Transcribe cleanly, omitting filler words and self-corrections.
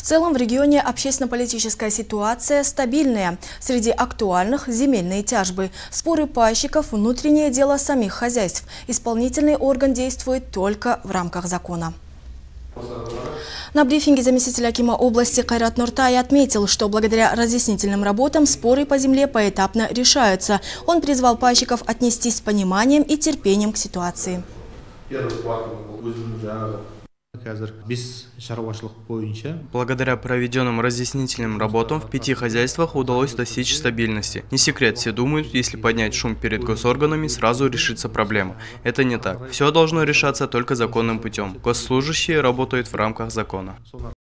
В целом в регионе общественно-политическая ситуация стабильная. Среди актуальных – земельные тяжбы, споры пайщиков, внутреннее дело самих хозяйств. Исполнительный орган действует только в рамках закона. На брифинге заместитель акима области Кайрат Нуртай отметил, что благодаря разъяснительным работам споры по земле поэтапно решаются. Он призвал пайщиков отнестись с пониманием и терпением к ситуации. Благодаря проведенным разъяснительным работам в 5 хозяйствах удалось достичь стабильности. Не секрет, все думают, если поднять шум перед госорганами, сразу решится проблема. Это не так. Все должно решаться только законным путем. Госслужащие работают в рамках закона.